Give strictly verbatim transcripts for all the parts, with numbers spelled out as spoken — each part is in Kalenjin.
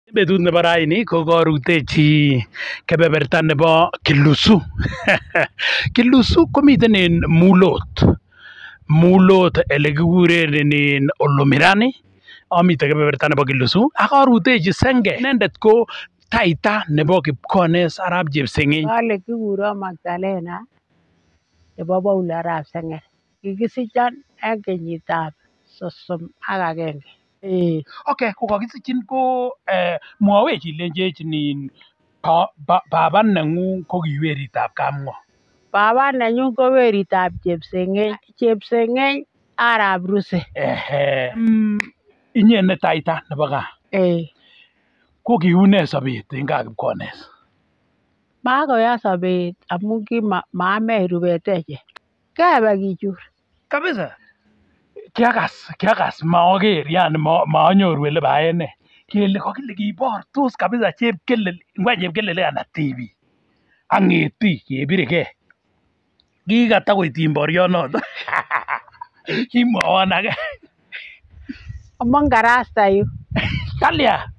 Betut nebo raini ko karutechi kebeberta nebo Kilusu. Kilusu komiten en mulot. Mulot ele kikuren en Olomirani. Amite kebeberta nebo Kilusu ak arutechi senge. Inendet ko taita nebo Kipkones Arap Chepseng'eny. Kale kikuron Magdalena nebo Paul Arap Seng'er. Kikisichon en kenyitab sosom ak agenge. Eh. Okay, ko kakisichin ko eh, mwawech ilenjech nin ba, ba, baba nengung ko ki weritab kapng'o. Baba nenyun ko weritab Chepseng'eny. Chepseng'eny Arap Ruse. Ehe. Mm, inye ne taita nebo gaa. Eh. Ko kiune sobet en gaa Kipkones? Makoya sobet amun kimaamech rubet echek. Kebe kichur. Kabisa. Kiakas, kiakas maoker, yani maanyoru ele baene. Kele kakile kibortos kabisa chepkelel, ngwa chepkelel ana tibi. Ak ng'eti kebirekei. Kikatakoit timborionoto. Kimwowon age. Among karasta yu. Kalya.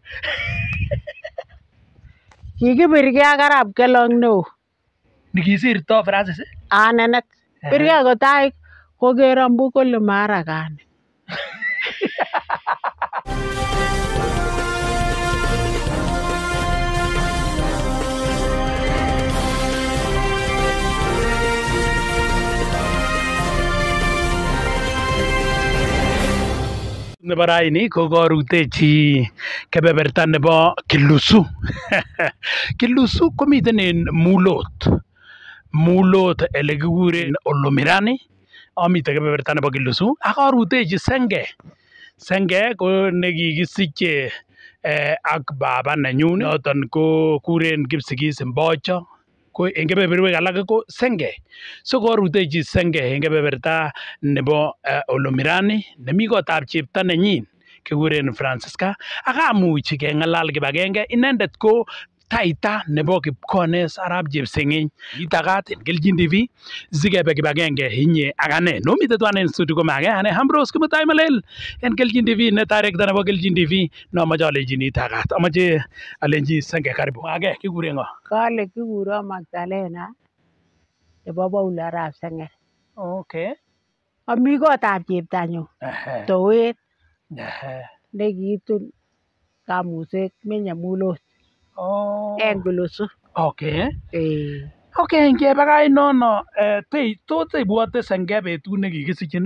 Kikibirgei ak Arap Kelong neo. Nikisirto Francis? Ah, nenet. Birgei kotai kokero mbu kole marakani. Nebo raini ko karutechi kebeberta nebo Kilusu. Kilusu komiten en mulot. Mulot ele kikuren Olomirani. Amite kebeberta nebo Kilusu ak arutechi senge. Senge ko nekikisiche eh, ak baba nenyun noton ko kuren Kipsigis Mbocho. Ko en kebeberwek alak ko senge. So karutechi senge en kebeberta nebo uh, Olomirani nemi kotab chepto nenyin kikuren Francisca ak amuch keng'alal kibagenge. Inendet ko taita nebo Kipkones Arap Chepseng'eny. Itagat en Kelchin T V sikebe kibagenge inye ak ane. Nomite twan en studio ko mage ane Ambrose Kimutai Malel en Kelchin T V ne director nebo Kelchin T V nomoche alenjin itagat. Amoche alenji senge karibu. Age kikuren ngo? Kale kikuron Magdalena nebo Paul Arap Seng'er. Okay. Ami kotab cheptanyu. Ehe. Towet. Ehe. Nekitun kamuset menye mulot. Oh. En Kilusu. Okay. Eh. Okay, ngebakach nono eh, te tot ibwote senge betut nekikisichin?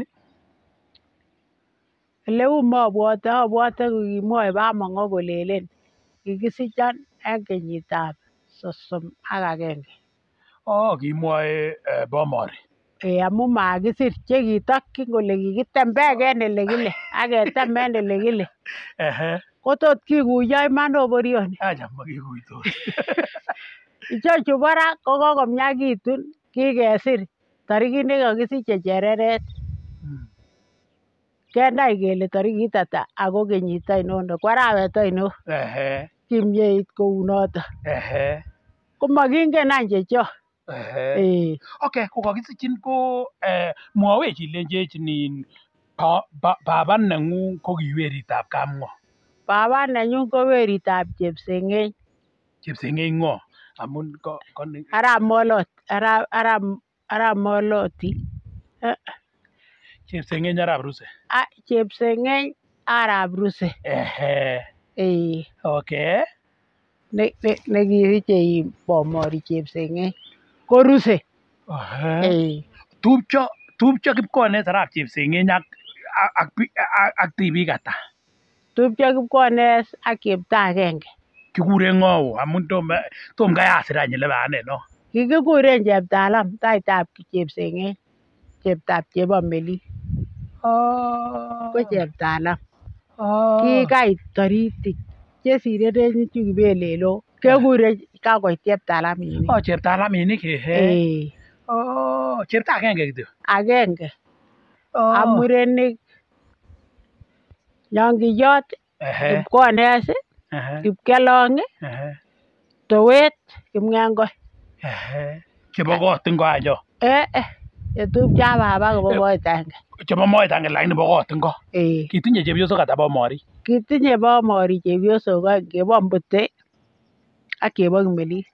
Eleu mabwote, abwote kokimwoe bamong'o kolelen kikisichon en kenyitab sosom ak agenge. Oh, kimwoe eh, Bomori. Eh, amu makisir chekitokyin kole kikitem bek en ele kile ak ketem en ele kile. Ehe. Kotot kikuyo iman oporioni. Acha makikuitos. Ichechu kora ko kokomnyakitun kikesir tarikit nekakisiche Chereret. Hmm. Kenai kele tarikit ata ako kenyit ainon ko arawet ainon. Ehe. Kimyeit kounoto. Ehe. Komakingen any chechok. Ehe. Eh. Okay, ko kakisichin ko eh, mwawech ilenjech nin ba, ba, baba nengung ko ki weritab kapng'o. Baba nenyun ko weritab Chepseng'eny. Chepseng'eny ng'o? Amun ko, ko Arap Molot, Arap Arap Arap Moloti. Eh. Chepseng'eny Arap Ruse. Ah, Chepseng'eny Arap Ruse. Ehe. Eh. Okay. Ne ne nekisiche Bomori Chepseng'eny. Ko Ruse. Ehe. Eh. Tupcho tupcho Kipkones Arap Chepseng'eny ak ak ak, ak tibik ata? Tupcho Kipkones ak chepto agenge. Kikuren ng'o? Amun tom tom kayasir any ele bane no. Kikikuren Cheptalam, taitab Chepseng'eny. Cheptab Chebomeli. Oh. Ko Cheptalam. Oh. Kikait taritik chesireren chukibelelo. Kekure kakoit Cheptalaminik. Oh, Cheptalaminik ehe. Eh. Oh, chepto agenge kityo. Agenge. Oh. A murenik Nyongiyot, Ehe. Kipkones, Ehe. Kipkelong, Ehe. Towet, Kipng'engoi. Ehe. Chebo kot ingo anyo. Eh eh. Chetupcho baba kobo koit agenge. Chebo moet ange lakini bo kot ingo. Eh. Kitinye chepyosok ata Bomori? Kitinye Bomorik chepyosok oeng, chebo Mbute ak chebo Kimelil.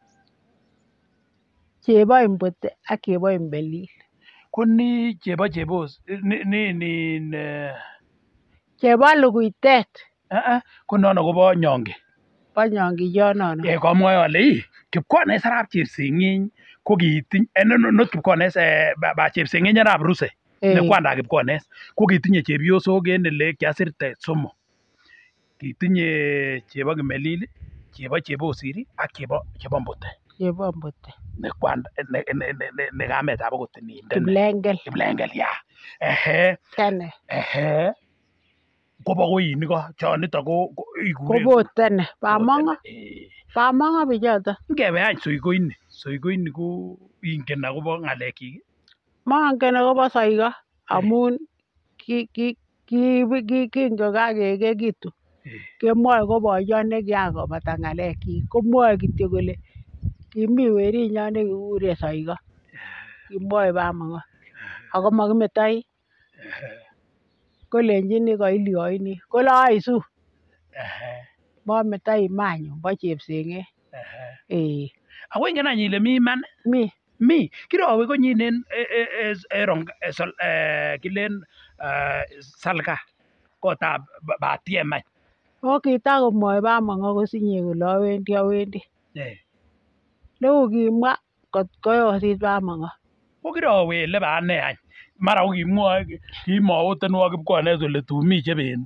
Chebo Mbute ak chebo Kimelil. Ko ni chebo chebos ni ni ni ne- Chebo Lukuitet eh, eh, ko nono kobo Nyongi. bo Nyongiyonono. Eh, komwoe ale ii Kipkones arap Chepseng'eny ko kitiny eh, no, no, not Kipkones eh, ba, ba Chepseng'eny arap Ruse Eh. ne kwandap Kipkones ko kitinye chepyosok en ele kiasirte somok. Kitinye chebo Kimelil, chebo Chebosiri ak chebo chebo Mbute Chebo Mbute. ne kwanda ne ne ne, ne, ne kametab akot ninde Kiplengel. Kiplengel ya. Ehe Tene. ehe kobo koinik ko chonito ko ko- ikuren Kobo tene. Bamong'o. Eh, Bamong'o bichoto. ngebe any soikoini soikoini ko ingen akobo ng'alekyik. Mongen akobo soiko amun ki ki ki ki kingokakeekekitu Eh, kemwoe ko boiyot nekiyakobata ng'alekyik. Komwoe kityo kole kimi werinyon nekikuren soiko. Kimwoe Bamong'o. Ako mokimetoi. Kolenjini koilyoini. Kole aisu. ehe, Mometoi manyun bo Chepseng'et. ehe. Eh. Ako ingen any ile mi iman Mi. mi kirowe konyinen eh, eh, eh, eh, rong eh, sol- eh, kilen eh, salga kotab Ba- Batiem any. O kitakomwoe Bamong'o kosinye kole awendi awendi. Eh, Neu kimwa kot koyosit Bamong'o. ko kirowe ele bane any mara ko kimwoe kimootenwo Kipkones kole tun mi chebendi.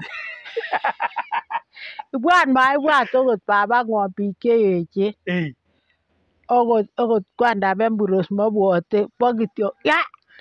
Ibwat maibwat okot babang'wong biik cheechen. Eh, Okot okot kwandap Emburos mobwote bo kityo. Ya!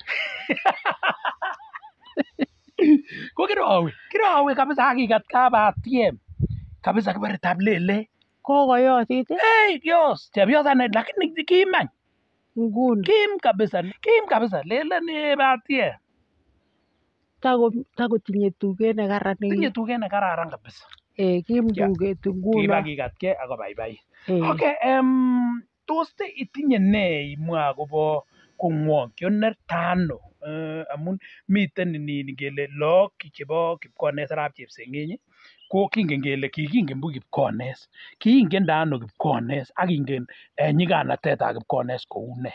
ko kirowe kirowe kabisa akikat Kabatiem kabisa kibore Tablele. Kokoyosit ii? Hey, Dios, chepyosani lakini kim any Nguni. kim kabisa kim kabisa lelen eh, Batiem. Tako takotinye tuget nekaran Tinye neki. tuget ne kararan kabisa. Eh, kim Ya. tuget nguno. Kibakikatkei ako baibai. Eh. Okay, um, tos te itinye ne imwa akobo kong'wong'yo netano uh, amun miten nini kele look chebo Kipkones arap Chepseng'eny ko kingen kele kikingen bu Kipkones kiingen ano Kipkones ak kingen eh, nyiganatetab Kipkones kou ne.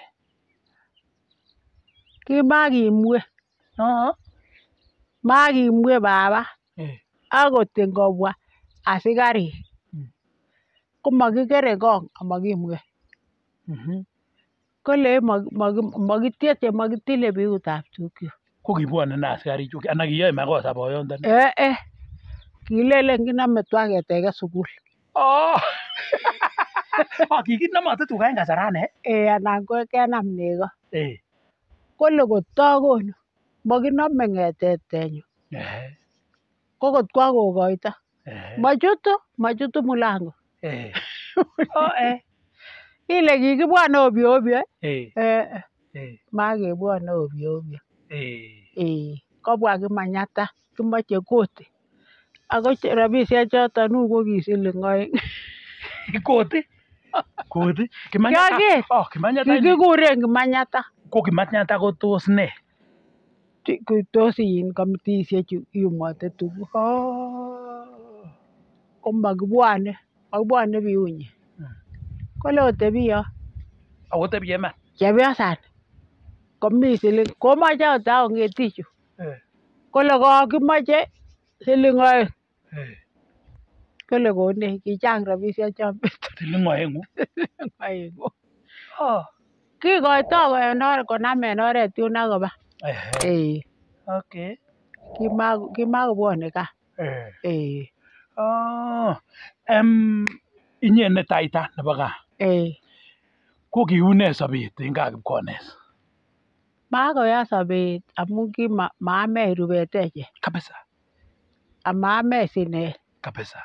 Kimakimwe. Oo. Makimwe baba. Eh. Akot ngobwa asikarik. Mm. Komakikere kong amakimwe. Mhm. Kole makityeche makitile biutab tukyu. Ko kibwone na askarichu anan kiyoe makosa boyondoni. Eh eh. Kilelen kinome twa keteke sukul. Oh. Oh, kikinamate tuga en kasarane. Eh, anan ko kenam nego. Eh. Kole kotokonu makinome ng'etetenyu. Eh. Ko kot kwa kokoito. Eh. Machutu, machutu mulango. Eh. Oh, eh. Ile kikibwane obyo obyo. Eh. Eh, Eh. makebwane obyo obyo. Eh. Eh, kobwa Kimanyata, kimoche koti. Ako rabisiek choton u ko ki siling oeng. Koti. Koti. Kimanyata. Kiaker. Oh, Kimanyata. ini- Kikikuren Kimanyata. Ko Kimanyata ko tos ne? Tos in komitisiek chu iyumote tuguk. Oh. Ko makibwane, makibwane biunyi. Hmm. Kole otebi yo. Ako tebie man. Chepyosani komi siling komoche ot akong'etichu. Eh. Kole kokimoche siling oeng. Eh. Kole konech kichang rabisiek chon betut Siling oeng'u. oeng'u. Oh. Kikoito en or konam en oret yun akoba. Eh. Eh, Okay. kimako- kimakobwone gaa. Eh. Eh, Oh. Em inye ne taita nebo gaa. eh. Ko kiune sobet en gaa Kipkones. Makoya sobet amun kima maamech rubet echek. Kabisa. Amaamech sinet. Kabisa.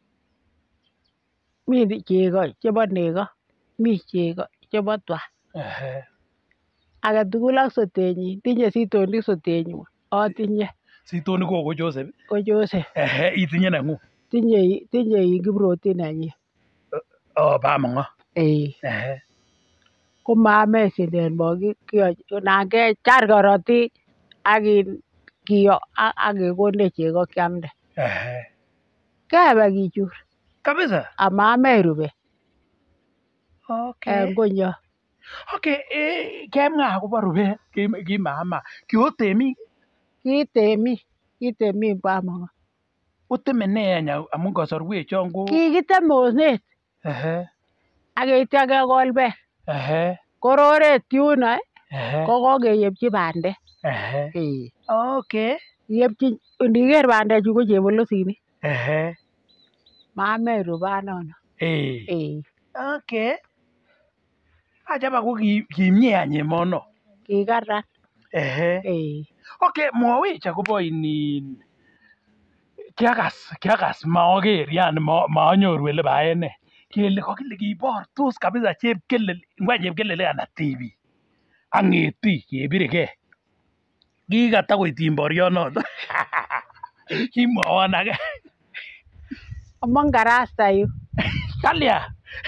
Mi chego chebo nego. Mi chego chebo twa. Eh. Age tugul ak sotenyin. Tinye sitonik sotenyun. Atinye Sitoni ko ko Joseph. ko Joseph. Eh, itinye neng'ung. Tinye tinye Kiprotich nenyin. Oh, Bamong'o. Eh. Eh. Ko maamech sinet mokiyoche nan kechar korotik ak in kiyo ak kekonech chego kiamde. Eh. Kebe kichur Kabisa. amamech rubet Okay. en konyo. Okay, eh kemwa akobo rubet kimama. Kio temik. Ki temik, ki temik Bamongo. Oteme ne anya amun kasarwek chon ko Kikitem osnet ehe ak yeityo kekol beek. ehe Kororet yuno ehe ko kokeyepchi bandek. ehe. Eh. Okay. Yepchi ndiker bandechu ko chebolosinik. Ehe. Mamech rubanono. Eh. Eh. Okay. Achaba ko kimie any emono. Kikaran. Ehe. Eh. Okay, mwawech akobo inin kiakas kiakas maoker yani maanyoru ele baene. Kele kokile kibortos kabisa chepkelel ngwa chepkelel ana tibi. Angeti kebiregei. Kikata koityin borionoto. Kimwawon age. Among karasta yu. Kalya.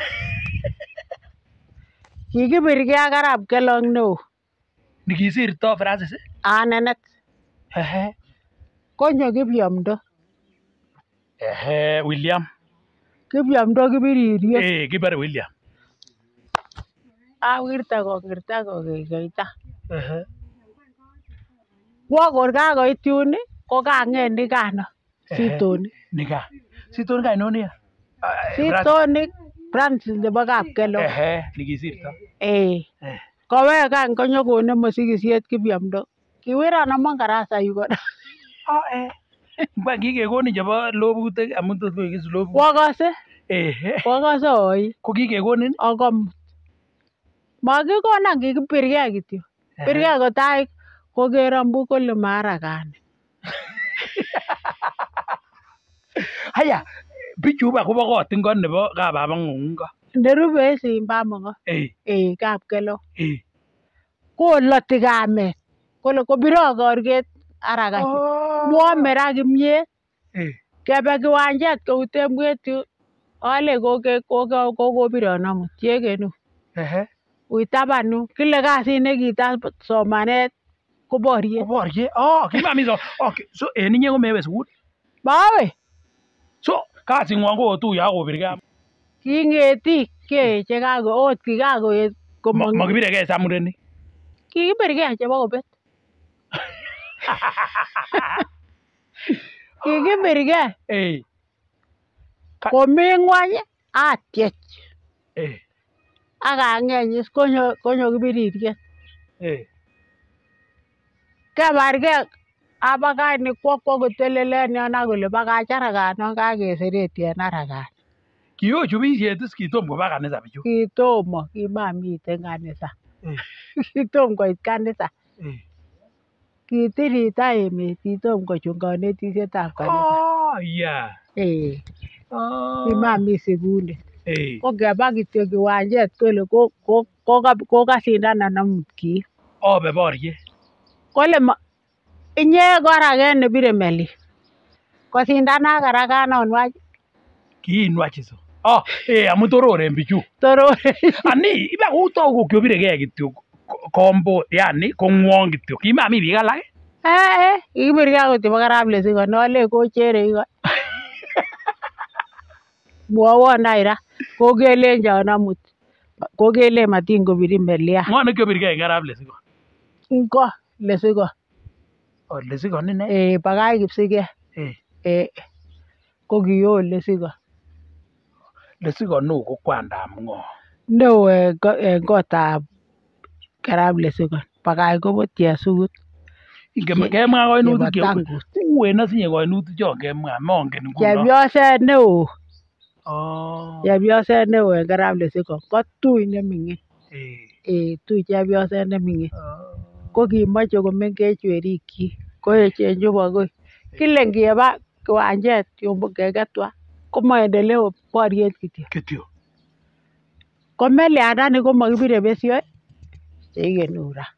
Kikibirgei ak arap Kelong neo. Nikisirto Francis. Anenet. Ehe. Konyo Kipyomdo. Ehe, William. Kipyomdo kibiririe. Eh, kibare William. Awirta kokirta kokekeita. Ehe. Kwa kor kakoit yun ko kang'et nikano. Sitoni. Nika. Sitoni kainoni ya? Sitoni Francis nebo Kapkelong. Ehe, nikisirto. Eh. Eh. Kowek any konyokonem mosikisiet Kipyomdo. Kiwiron among karasta yu kora. Oh, eh. Ngwa kikekonin chebo lobutik amun tot koik lobut. Kwakase. Ehe. Kwakase oi. Ko kikekonin? Akomut. Makikonon kikibirgei kityo. Birgei kotai kokerambu kole maarakani. Haya, bichu ba kobo kot ingo nebo kababang'ung ingo. Nerube en Bamongo. Eh. Eh, Kapkelong. Eh. Koloti kamet. Kole kobiro korget haraka. Mwome ra kimyet. Eh. Kebe kiwanjet kou temwet yu. Ale koke kokobiron amut. Chekenu. Ehe. Ui tabanu. Kile kasit nekita somanet koborye. Koborye. Oh, kimami so. Okay, so en inye komewe sukul. Mawe. So, kasing'wong ko otuye ak obirgei. King'etik keeche kako ot kikakoet komong. Makibiregei sa murenik. Kikibirgei chebo kobet. Kikibirgei. Eh. Komi ng'wony atyech. Eh. Ak ang'enyis konyo konyo kibiririet. Eh. Kebargei abakach ni kwo kwo kotelelen yon akole bakach harakan kakesereti en harakan. Kiyochu biisiet is kitom koba kanisa bichu. Kitomo kimamiten kanisa. Eh. Kitom koit kanisa. Eh. Kitirita emet kitom kochut kanetisietab kanisa. Oh, yeah. Eh. Oh. Kimami sikulit. Eh. Ko ngeba kityo kiwanjet kole ko ko ko kasindanan amut kiib. Obe borye. Kole inye korake nebire melik. Kosindana karakanon wach. Kiinwach iso. Oh, eh, amu tororen bichu. Torore. Ani, iba kutou kokyobiregei kityo kombo, yani kong'wong kityo. Kimami biik alak. Eh, eh, kikibirgei akot chebo karaplesiko nole kochere iko. Mwowon aira, kokelenjon amut. Kokelen matin kobirin melia. Ng'o nekyobirgei en karaplesiko? Ingo lesiko. Oh, lesiko ni ne? Eh, bakach Kipsigei. Eh. Eh, ko kioo lesiko. Lesiko no ko kwandab ng'o? Neo en kotab karaplesiko. Bakach kobut chesut. Kemwa kainutik che uen asinye kainutik chon kemwa mongen nguno. Chepyoset neo. Oh. Chepyoset neo en karaplesiko. Ko tui neming'in. Eh. Eh, tui chepyoset neming'in. Ko kimoche komengech werikyik. Koechen chubo koi. Kile ngeba kiwanjet yumbo keketwa ko maendeleo boriet kityo. Kityo. Ko meliandani ko makibire besio cheikenu ra.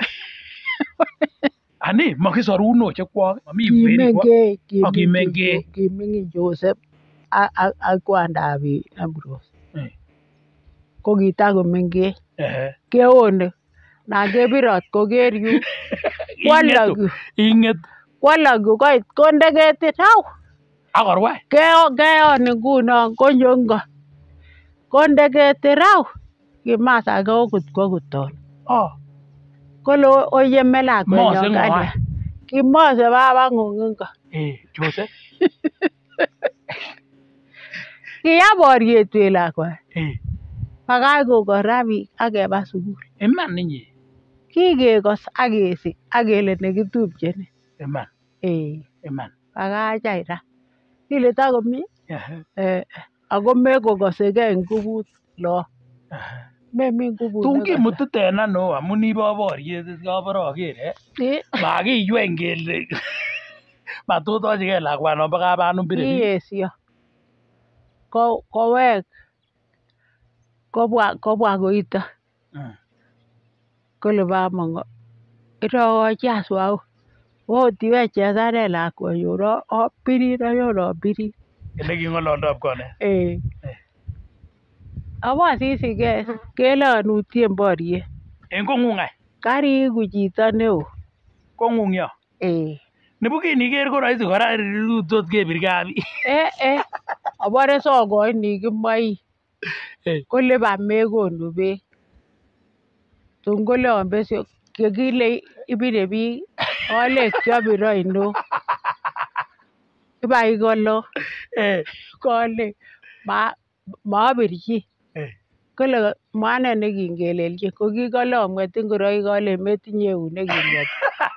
Ani makisoruno chekwok. Mami Kimengech. Kimengech. Kiming'in Joseph ak kwandab Ambrose. Eh. Ko kitakomengech. Eh. Keone. Na kebirot koker yu. Kwalagu. Ing'et. Kwalagu koit konde ketit. Au. Akorwai. Keon nguno konyo ngo. Konde keti raw. Kimasa age okot kwa kuton. Oh. Kole oyeme lakwenyo kalya. Kimose baba ng'ung ngo. Eh, Joseph. Kiya boriet we lakwa. Eh. Bakach kokora biik akeba sukul. Iman inye. Kikekos akesik akele nekitupcheni. Iman. Eh. Iman. Bakach any ra. Kile takomi. Uh-huh. Eh, ako mekokosegei ngubut lo. Uh-huh. Memi ngubut. Tun kimutu tena no amun ibo boriet kabara akere. Eh. Makiywen kele matotochigei lakwano bo kabanum bire biik. Kiyesyo. Ko kowek kobwa kobwa koito. Mm. Kole bamongo. Irawochi aswau. Otiwe chesane lakwenyu ro opirir ayo opirir. Ele king'ololdo kone. Eh. Awa sisigei kelonutien boriet. En kong'ung ai. Kariiku chito neo. Kong'ung yo. Eh. Nibu kiniker ko rahisi kora tot kebir kabi. Eh eh. Abore sokoini kimoi. Eh. Kole bamekonu beek. Tun kole ambesyo kekile ibire biik. Ole kiabir oino. Ibai kolo. Eh. Kole ma maabirchi. Eh. Kole mwane nekingelelchi ko kikolo mwet ngoroik kole metinye eunek ing'et.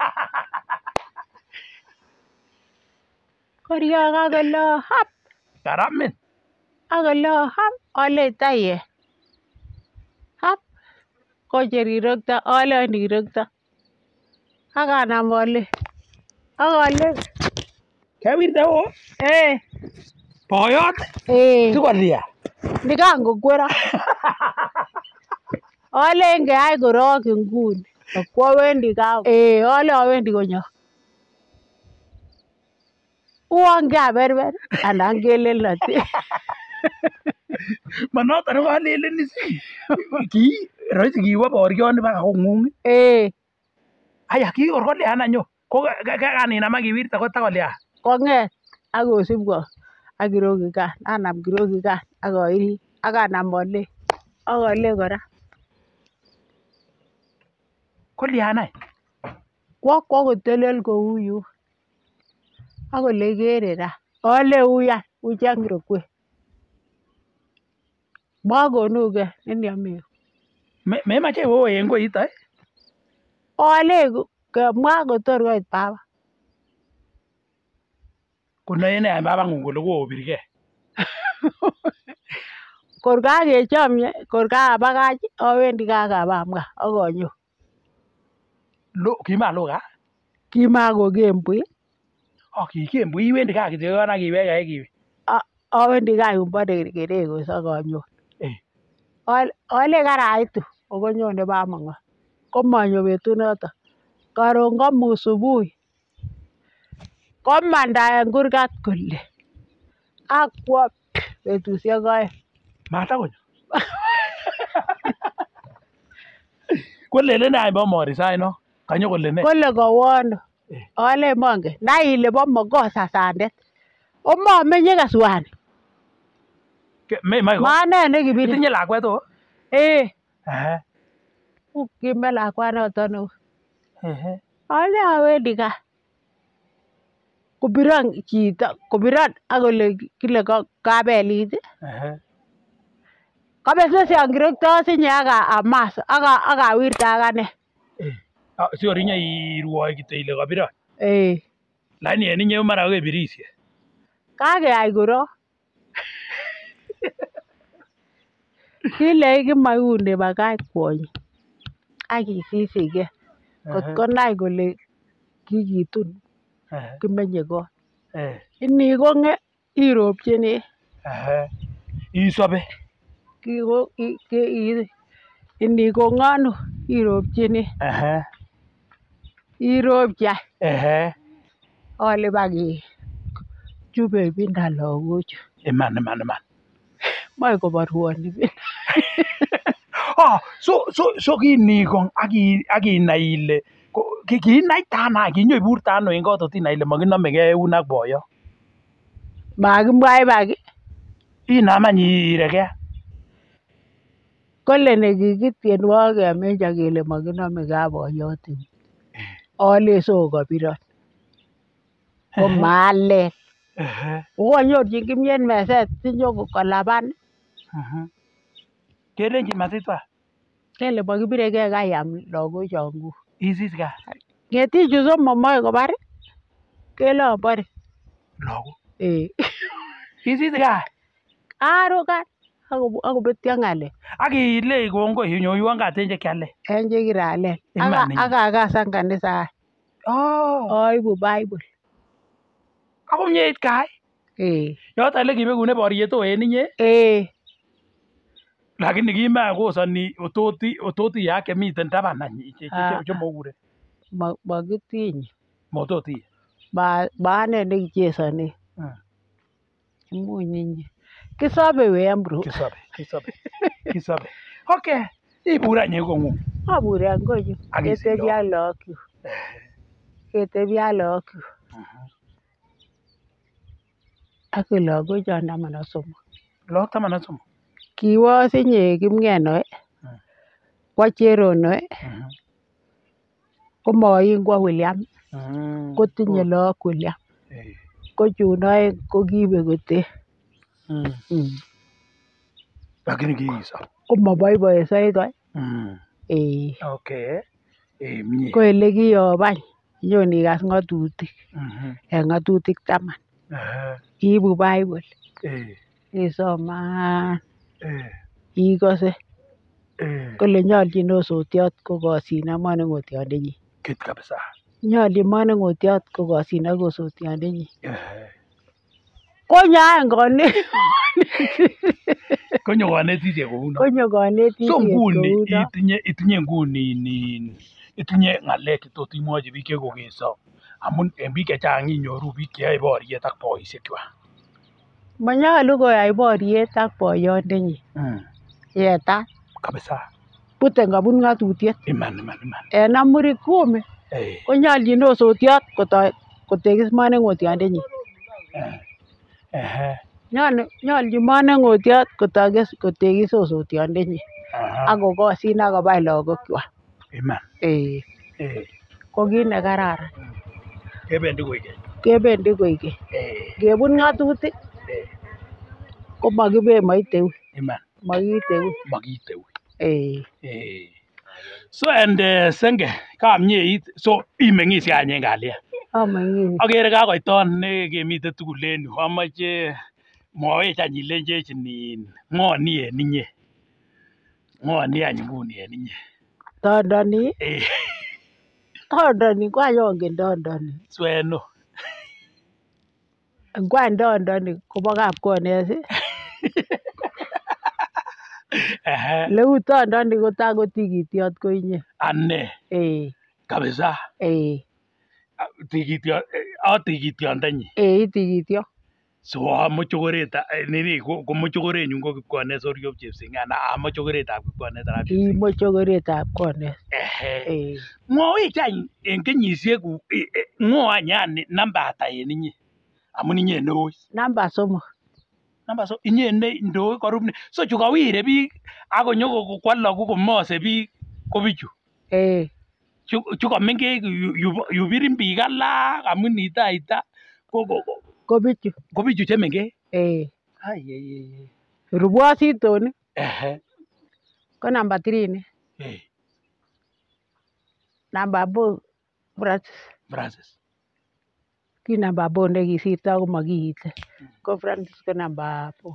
Koriok akolo hap. Karamin. Akolo hap ole taye. Hap. Kocher irokto ole nirokto. Akanam ole. Akole. Kewirte o. Eh. Boyot. Eh. Sikolia. Nikangokwera. Ole ngeyai korok nguni. Akwawendi kaa. Eh, ole awendi konyo. Uon kaberber anan keleloti. Manoto ne kalelen isi. Ki rahisi kiwa borioni baka kong'ung. Eh. Aya ki korkolyan anyo. Ko kaninam akiwirte ko takolyan. Kong'et akosib kwa ak kirokikan. Anam kirokikan akoiri akanam ole. Akole kora. Kolyan ai. Kwa kwa kotelel kou yu. Akole kere ra. Ole uyan uchang kirokwe. Makonuke nini ame. Me memache wo en koito ai. Ole kemwa kotor koit baba. Konoe ne babang'ung kole koobirgei. Kor kakechomye, kor kabakach awendi kaa kabamwa akonyo. Lo kimalo ka? Kimako kemboi. Oh, kikemboi iwendi kaa kityo yon akiweke ai kiwe. Awendi kaa yumbo kerekos akonyo. Eh. Ole karaitu akonyone bamongo. Komanyo betunoto. Karon komu subui. Komanda en kurgat kole. Akwo betusiek oeng. Matakonyo. Kolelen any bo Morisa no. Kanyo kole ne? Kole kawono. Ole monge. Nai ile bo mokosa sandet. Omamenye kaswani. Me mai ko. Mane nekibiri. Itinye lakwet o? Eh. Eh. Ukime lakwanoto no. Eh. Ole awendi kaa. Kobiron chito, kobiron akole kile kabelit. Eh. Kabese siang kirokto sinye aka amas aka akawirte akane. Eh. Ah, si orinya irwoi kityo ile kabiron. Eh. Lakini en inye mara kebirisye. Kakeyai korok. Kile kimakunde bakach kwonyi. Akisisike. Kotko nai kole kikitun. Kimenye kot. Eh. Ini kong'e iropchini. Eh. Isobe. Kiko ini kong'anu iropchini. Eh. Iropcha. Eh. Ole baki chube binda lagochu. Iman iman iman. Moe koborwoni bin. Oh, so so so kinikong aki akinai ile kinai tana kinyo iburta ano en kot otinai ile makinomegei eun ak boyo. Makimwai baki. Inam any irekea. Kole nekikitienwogik kemecha kele makinome kaboyot eut. Ale so kabiron. Ko maalel. Kokanyorchin kimyet meset sinyokolaban. Kelenji masitwa. Kele makibirekei kayam lagochon nguk. Isis gaa. Ngetichu somok moe kobar kele abore. Lago. Eh. Isis gaa. Arukan akobetyo ng'alek. Akile kongoi inyoiwon katen chekiale. En chekiralen. Akakasan kanisa. Oh. Aibu Bible. Ako myeit kai. Eh. Yoto ile kibekune boriet o en inye. Eh. Lakini kimakosani ototi ototi yake miten taban any chemokure. Makitinye. Mototi. Ba ane nekichesane. Imuny inye. Kisobe we bro. Kisobe. Kisobe. Kisobe. Okay. Ibur any kong'ung. Abur en konyu. Ketebi ak lagokchuk. Ketebi ak lagokchuk. Ak lagochon taman ak somok. Lagok taman ak somok. Kiwo osinye Kimng'enoe. Kwo Cheronoe. Komoin kwo William. Kotinye lagok William. Ko chun oeng ko kibe kote. Lakini kiiso. Komoboiboiso koi. Eh. Okay. Eh mie. Ko ele kiyobany nyon ikas ng'atutik. En ng'atutik taman. Iibu Bible. Isoman. Ikose. Kole nyolchin osotiot kokosyin ak manung'otiondenyin. Kit kabisa. Nyolchin manung'otiot kokosyin ak osotiondenyin. Konyo any konetik. Konyo konetisiet kouno. Konyo konetisiet kouno. So nguni kouno. itinye itinye nguni nin itinye ng'alek chetot imwochi biik chekokeso amun en biik chechang inyoru biik cheyoe boriet ak boisiekwak. Manyolu koyai boriet ak boyondenyin. Yetat. Kabisa. Bute ngabun ng'atutiet. Iman iman iman. En amuri kumi konyolchin osotiot kotegis manung'otiondenyin. Nyolchin manung'otiot kotegis osotiondenyin ak kokosyin ak kobai lagokwak. Iman. Eh. Ko kit nekararan. Kebendi koikeny. Kebendi koikeny. Ngebun ng'atutik komakibe moite ui. Iman. Mokiite ui. Mokiite ui. Eh. Eh. So and uh, Senge kamyeit so imeng'isye any en kalyet. Ameng'isi. Akere kakoit ton nekemite tugul en yu amoche mwowech any ilenchech nin ng'o ni en inye. Ng'o ni any nguni en inye. Tondoni. Eh. Tondoni ko ayongen tondoni. Sweno. Ngwany tondoni kobo kapkones. Leu tondoni kotago tikitiot ko inye. Ane. Eh. Kabisa. Eh. Tikitiot a tikitiondenyi. Eh tikitio. So amochokoret nini ko mochokorenyun ko Kipkones Oriop Chepseng'e ana amochokoretab Kipkones Arap Chepseng'e. Imochokoretab Kipkones. Eh. Mwowech any en kenyisiek ng'o any yani namba ata en inye amun inye neoi. Namba somok. Namba so inye ne ndoi korub ni. So chu kawire biik akonyo kwalogu komose biik ko bichu. Eh. Chu kamengech yu birin biik alak amun itaita ko ko bichu. Ko bichu chemengech. Eh. Ai ai. Rubwositoni. Eh. Ko namba three ni. Eh. Namba four Francis. Francis. Ki namba four nekisirto ko makiite. Ko Francis ko namba four.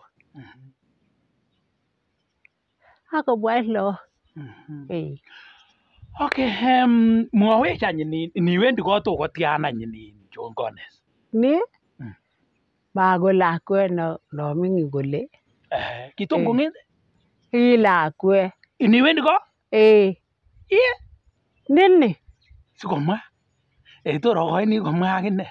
Akobwa lagok. Eh. Okay, um, mwowech any niwendi kot oko tian any nin John Kones. Ni? Mako lakwet no ming'in kole. Eh, kitom kong'et? I lakwet. Iniwendi ko? Eh. Iye? Nini? Sikomwa. Eh, tor akoini komwa akine.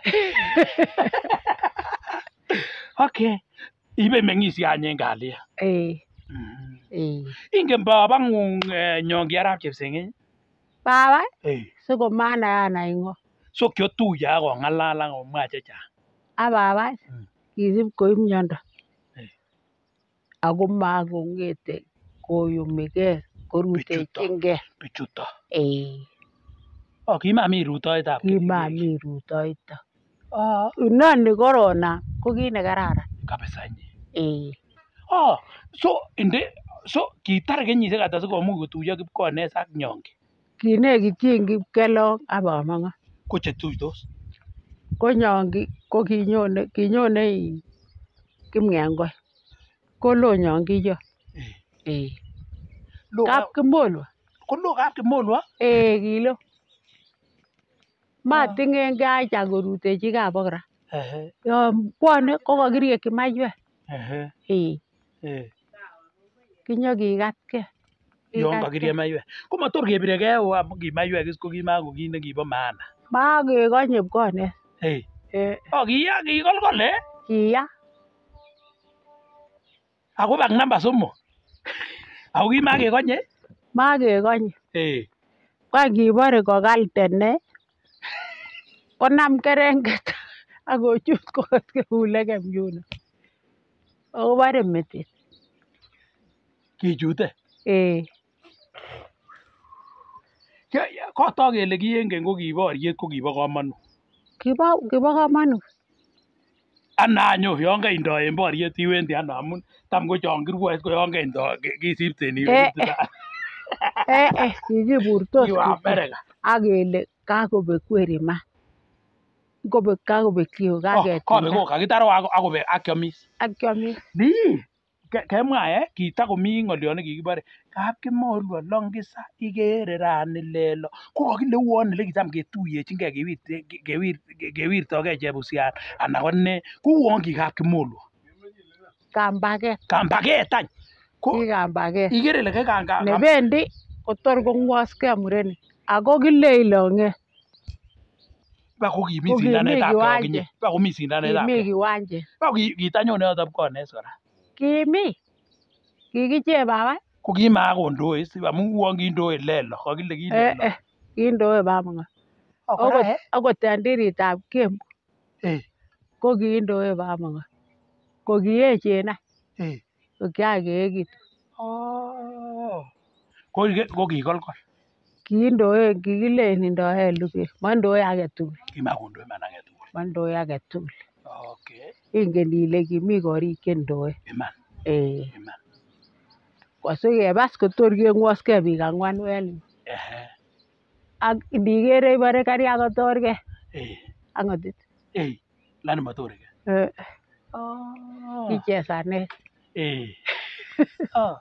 Okay. Ibe meng'isye any en kalyet. Eh. Eh. Ingen babang'ung Nyongi Arap Chepseng'e? Baba? Eh. Sikomana anai ng'o. So kiotuye akong'alal akomwa chechang. A baba? kisib koib miondo Eh. ako makong'ete koyumigei korutechingei. Bichuto. Eh, Oh, kimami rutoitab kimami rutoito. Oh, inoni corona ko kit nekararan. kabisa inye. Eh, Oh, so inde so kitar kenyisiek ata sikomuch kotuiyo Kipkones ak Nyongi kinekityin Kipkelong ak Bamongo. ko chetuitos. Ko Nyongi ko kinyone kinyone in Kipng'engoi. Ko loo Nyongi yo. Eh. Eh. Lo Kap Kimolwa. ko lo kap Kimolwa. Eh, kilo. Mating'engei acha korutechi Kapokra. Ehe. Yon bwone ko kakiriekyi maiywek. Ehe. Eh, Eh. kinyokikatkei. Yon kakirie maiywek. Ko mator kebiregei o amu ki maiywek is ko kimako kit nekibo maana. Makekonye Kipkones. Eh. Eh, Oh, kiya kikolkol eh. kiya. Ako bak namba somok. Ako kimakekonye. Makekonye. Eh. Kwa ngibore kokal tene konam kerenget akochut kot keulegem yuno. Akobore metit. Kichute. Eh, Kotok kele ki en keny ko kiboriet ko kibo komonut. kibo kibo komonut. Ana anyo yon kaindo en boriet iwendi ano amun tam ko chon kirwoe ko yon kaindo kisipten Eh, iwendi. Eh, eh, kikiburtos Kiwo America. ak kele kakobek weri ma. Ngobek kakobek kiyo Kobe kaketinda ko kakitar akobek ak kiomis. ak kiomis. Ni kemwa eh kitakomi ng'olyon nekikibore kap Kimolwa Longisa ikere rani lelo ko kakile uon ele kitam ketuyechingei kewir kewirtogei Chebusyan ana ko ne ko uon ki kap Kimolwa. Kambaket. Kambaket any. Ko Ki kambaket. ikere ile kanga Nebendi kotor kong'woskei murenik. Ako kile ile ong'e. ba ko kimi Ko kimi sindanetab kiwanja. kinye. Ba ko mi sindanetab. Kimi kiwanjet. Ba ko kitanyone yoto Kipkones kora. Kimi. Kikiche baba. Ko kimakondoe amu uon kindoe lelo kakile ki Eh, lelo. eh, kindoe Bamongo. Kora Okot eh. okot tendiritab Kembu Eh. ko kindoe Bamongo. Ko kiechen any. Eh. Ko kiakeekitu. Oh. Ko ko kikolkol. Kindoe kikilen indoe luget. Mondoe age tugul. Kimakondoe man age tugul. Mondoe age tugul. Okay. Ingen ile kimi korik chendoe. Iman. Eh. Iman. Kosikebas kotor keng'woskei biik ang'wanu en yu. Ehe. Ak ndigere ibore karia kotorgei Eh. ak ng'otit. Eh. Lani motorike. Eh, Oh. kichesanet. Eh. Oh.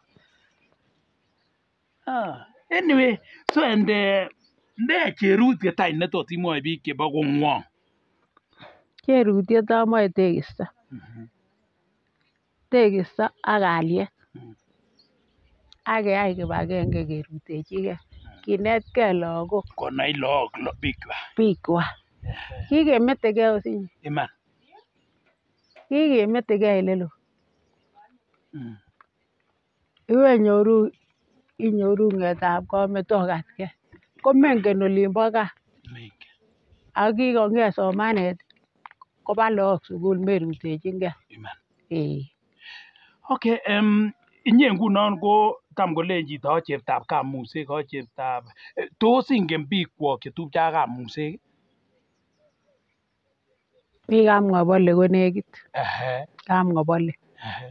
Ah. Anyway, so and uh, ne cherutiet any netot imwoe biik chebo kong'wong. Cherutiet amoe tekisto. Mhm. Tekisto ak kalyet. Mhm. Ak keyai kibagenge kerutechigei. Kinetkei lagok Konai lagok lo- biikwak. biikwak. Ehe. Kikemetegei osinye. Iman. Kikemetegei elelo. Mm. Iwenyoru inyoru ng'etab komet okatkei. Ko mengen olimbo gaa. Mengen. Ak kikong'et somanet koba lagok sukul merutechingei. Iman. Eh. Okay, um, inye ngunon ko tam kolen chito o cheptab kamusek o cheptab eh, tos ingen biikwok chetupcho ak kamusek? Mi Kapng'obole ko nekit. Ehe. Kapng'obole. Ehe.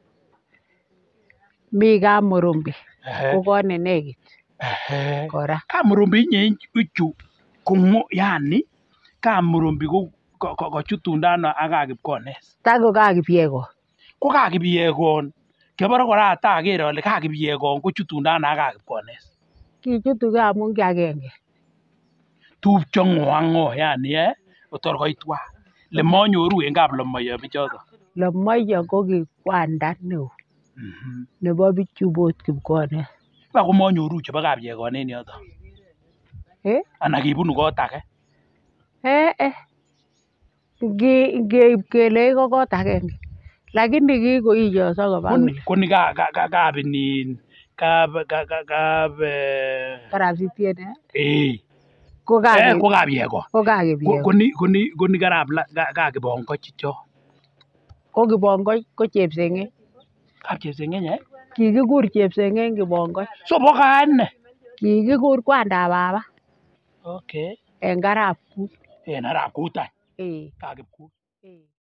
Mi Kapmorombe Ehe. ko kot nenekit Ehe. kora. Kamurumbi inye ichu kong'o yani Kamurumbi ko ko- ko- kochutunda ano ak ka Kipkones. Tako kakipyekon. Ko ka Kipyegon kebore kora ata aker ale ka Kipyegon kochutunda ano ak ka Kipkones. Kichutu gaa amun ki agenge. Tupcho ng'o ak ng'o yani eh kotor koit twan. Le manyoru en Kaplomoyo bichoto. Lomoyo ko ki kwanda neo Mhm. nebo bichu bot Kipkones. Ba ko manyoru chebo Kapyegon en yoto. Eh? Ana kibunu kot age. Eh, eh. Nge ngeib kele ko kot agenge. Lakini kikoiyoso koba Koni kole. koni ka ka ka kabinin kab ka ka kab eh Karapsitiet eh? eh Ko eh kake ko Kapyegon. ko Ko- kakipyekon. Koni koni koni karab la- ka ka Kibongo chicho. ko Kibongoi ko Chepseng'et. Kap Chepseng'et eh? Kikikur Chepseng'et Kibongoi. So bo kaa ine. Kikikur kwandab baba Okay. en Arap Kut. En Arap Kut any. Eh. Kakipkut. Eh.